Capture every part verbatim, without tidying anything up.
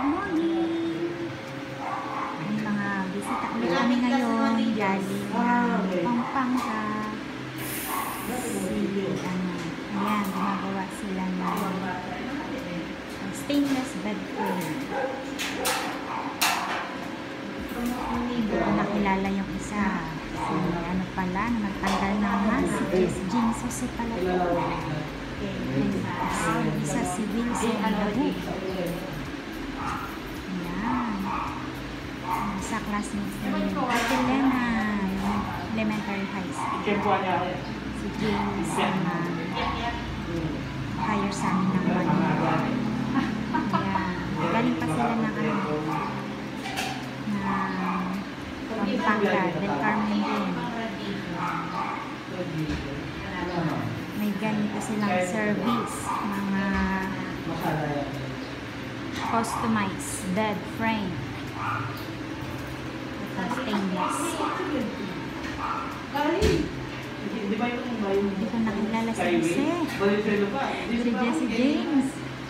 Good morning! May mga bisita ulit kami ngayon. Galing ng Pampanga. Si, ano, ayan, gumagawa sila ng stainless bed frame. Hindi ko nakilala yung isa. Si, ano pala, na magtanggal na nga, si Jess James Jose pala po. Ang isa si Wilson Alabu. Ayan. Sa classmates ni Ate Lena, elementary high school. Si James naman, hire sa amin ng Manila. Ayan. Galing pa sila ng ano, na Pampanga, Del Carmen din. May ganito silang service, mga customized bed frame. Ito, stainless. Hindi ko nakilala si Jose. Si Jesse James.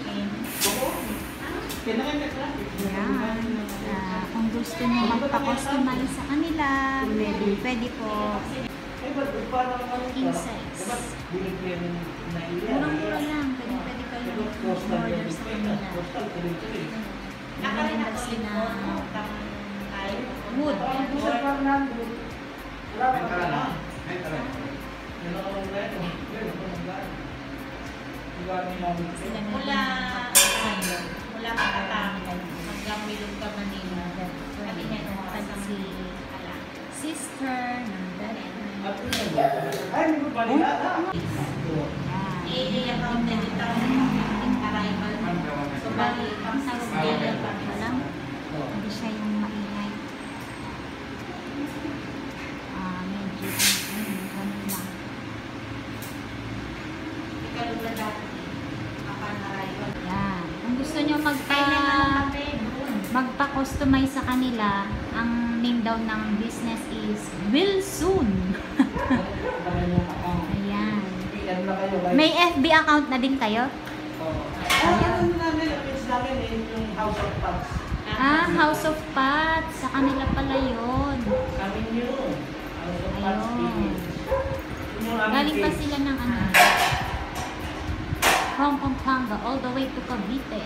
Ayan. Uh, kung gusto nyo magpa-customize sa kanila, pwede, pwede po. King size. Murang-mura lang. Pwede, pwede kayo order sa kanila. Nakarinag sila wood. Sila mula mula Katang hanggang Milong ka Manila. Sabi niya nung si sister ng dad. I-account na dito ang arrival. So, bali, ang sarap nila pa lang. Hindi siya yung maingay. Ah, medyo ganun lang. Ikalula dati. Akan arrival. Yan. Kung gusto nyo magpa magpa-customize sa kanila, ang name daw ng business is Wilson. Ayan. May F B account na din kayo? Ayan. House of Pots. Ah, House of Pots. Sa kanila pala yun. Ayun. Galing pa sila ng ano, from Pampanga all the way to Cavite.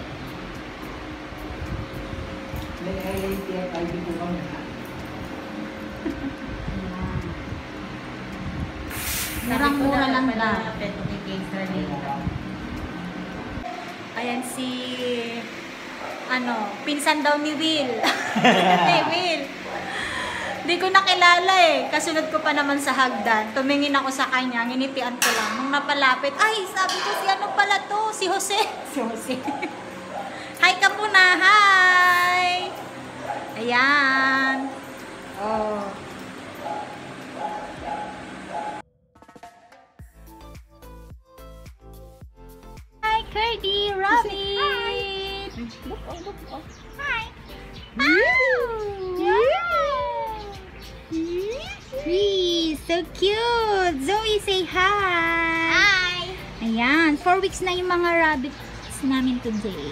Murang-mura lang daw. Ayan si ano, pinsan daw ni Will. Hey, Will. Hindi ko nakilala eh. Kasunod ko pa naman sa hagdan. Tumingin ako sa kanya, nginitian ko lang. Nung napalapit, ay, sabi ko si ano pala to? Si Jose. Si Jose. Hi ka muna, hi! Ayan. Oh. Hi, Curdy, Robin! Hi! Hi! Hey, so cute! Zoe, say hi! Hi! Ayan, four weeks na yung mga rabbits namin today.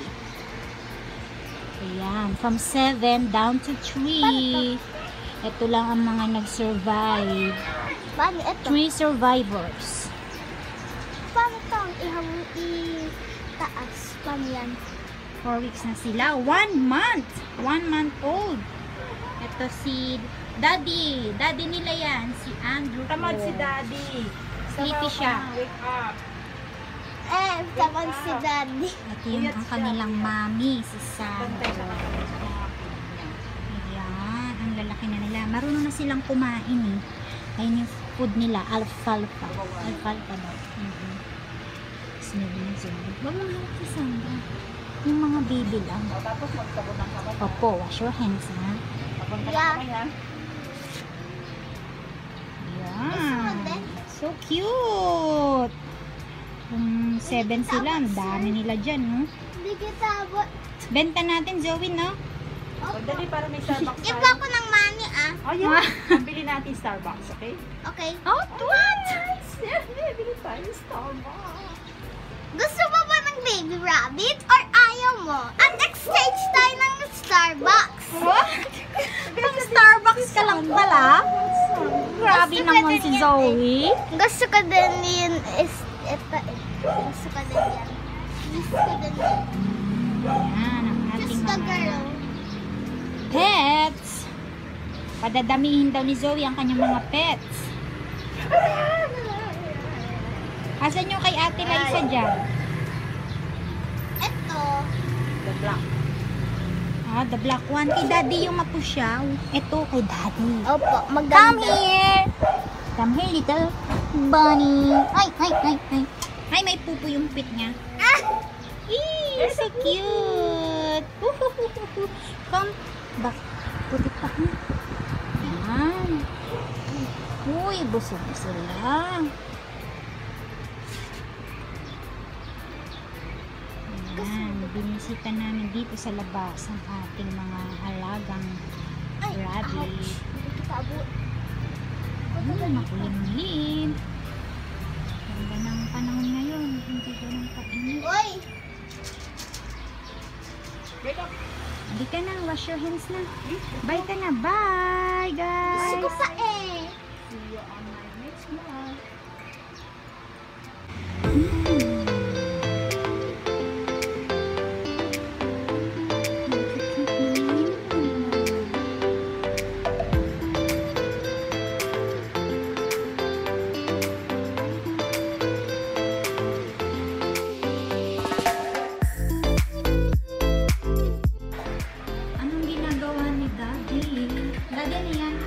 Ayan, from seven down to three. Ito lang ang mga nag-survive. Three survivors. Paano itong i-taas? Paano yan? Four weeks na sila. One month! One month old. Ito si Daddy. Daddy nila yan. Si Andrew. Tamad si Daddy. Sleepy siya. Wake up. Eh, tamad si Daddy. Ito yung ang kanilang mami. Si Sandra. Ayan. Ang lalaki na nila. Marunong na silang kumain eh. Ayun yung food nila. Alfalfa. Alfalfa daw. Mm-hmm. Sinabi na siya. Huwag mong hawak si Sandra. Yung mga baby lang. Tapos magsabon ng kamay. Opo, wash your hands ha. Sabon ka ng Yeah. kamay ha. Ayan. So cute. Kung seven sila, ang dami nila dyan, no? Hindi kita abot. Benta natin, Zoe, no? Magdali para may Starbucks tayo. Iba ko ng money, ah. Oh, yeah. Pambili natin Starbucks, okay? Okay. Oh, what? Bili tayo Starbucks. Gusto mo ba ng baby rabbit or ayaw mo? At exchange tayo ng Starbucks. Ang Starbucks ka lang pala. Grabe Gusto ko naman din si yan Zoe. Gusto ko din yun is, ito, ito. Gusto ko din yan. Gusto ko din yan. Yan, ang ating Gusto mga girl. pets. Padadamihin daw ni Zoe ang kanyang mga pets. Asan yung kay Ate Liza dyan? Ito. The black. Ah, the black one. Kay Daddy yung mapusyaw. Ito kay Daddy. Opo, Come maganda. here! Come here, little bunny. Ay, ay, ay, ay. Ay, may pupo yung pit niya. Ah! Eee, so cute! Uhuhuhu. Come. Bak, puti pa niya. Ayan. Uy, busog na sila. Ayan, binisita namin dito sa labas ang ating mga alagang Ay, rabbit. ouch. Hindi kita abot. Ay, makulimlim. Ganda ng panahon ngayon. Hindi ganun kainit. Uy! Hindi ka na. Wash your hands na. Bye ka na. Bye, guys. Gusto ko pa eh. See you on my next vlog. Anong ginagawa ni Daddy? Daddy, ano yan?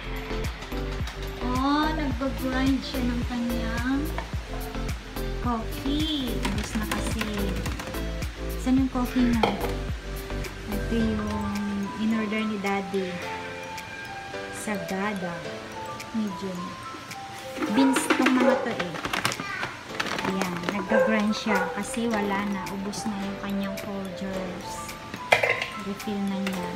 Oh, nag-grind siya ng kanyang coffee. Tapos na kasi. Saan yung coffee na? Ito yung in-order ni Daddy. Sagada. Medium. Beans tong mga to eh. Ayan, nag-grind siya kasi wala na. Ubus na yung kanyang Folgers. Refill na niya.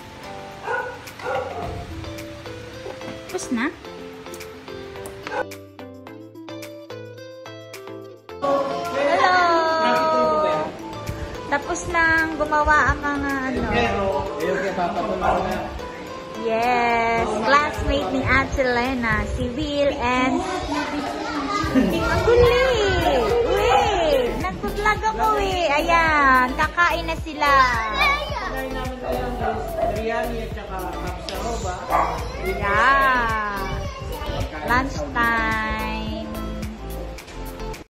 Tapos na? Hello! Tapos nang gumawa ang mga ano. Yes! Classmate ni Ate Lena, si Will and ang gulit! Wait! Nag-vlog ako eh! Ayan! Kakain na sila! Kinain namin ngayon guys, biryani at saka kapsaroba. Yeah! Lunch time!